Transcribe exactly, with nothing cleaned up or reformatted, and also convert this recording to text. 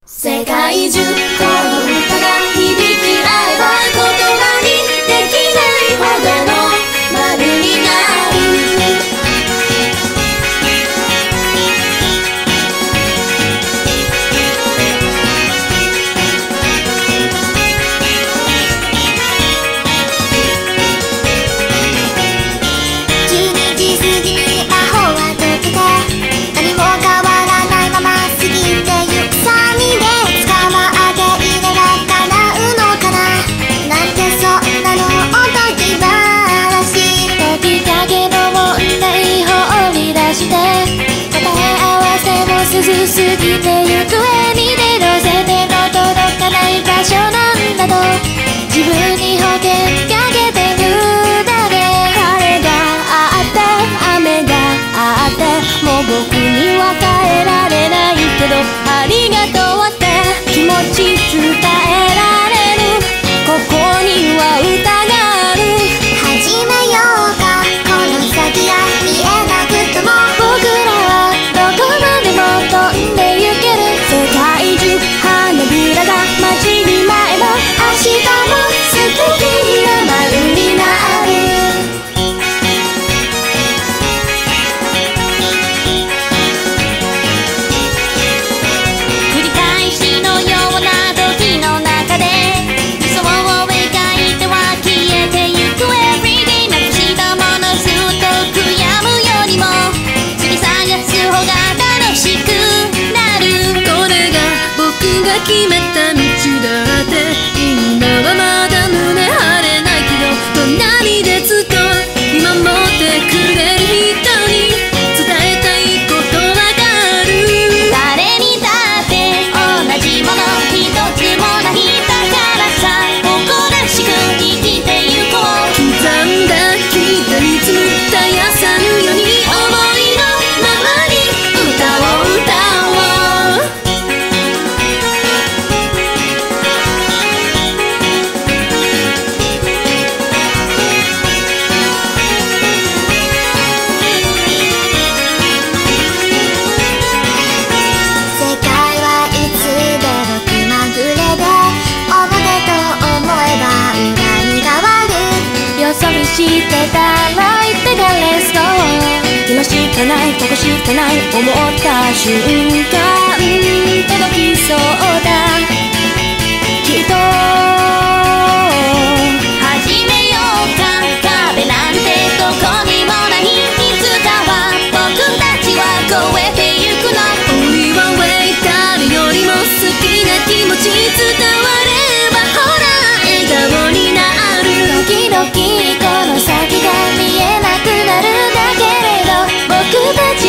世界中この歌が響き合えば言葉にできないほどの丸になる。じゅうにじ過ぎに魔法は解けて何も変わらないまま過ぎてゆくさにで捕まっていれば叶うのかななんてそんなのおとぎ話解きかけの問題放り出して答え合わせも涼すぎて行方に出ろせての届かない場所なんだと自分に保険かけてるだけ晴れがあって雨があってもう僕には変えられないけどありがとうって気持ち伝えられるここには歌がある始めようかこの先が見えなくても僕らはどこまでも飛んでゆける世界中花びらが待ちに舞えば明日も素敵な丸になる繰り返しのような時の中で理想を描いては消えてゆく Everyday なくしたものずっと悔やむよりも次探す方が楽しくなるこれが僕が決めた道だって今はまだ胸張れないけど隣でずっと見守ってくれる人に伝えたいことはある誰にだって同じもの一つもないだからさ誇らしく生きてゆこう刻んだ刻み紡ったやさぬように思いのままに歌を歌おう世界はいつでも気まぐれで表と思えば裏に変わるよそ見してたら言ってがレスト今しかないここしかない思った瞬間届きそうだきっと始めようか壁なんてどこにもないいつかは僕たちは超えてゆくの俺はウェイ誰よりも好きな気持ち伝わればほら笑顔になる時々この先が見えなくなるだけれど僕たち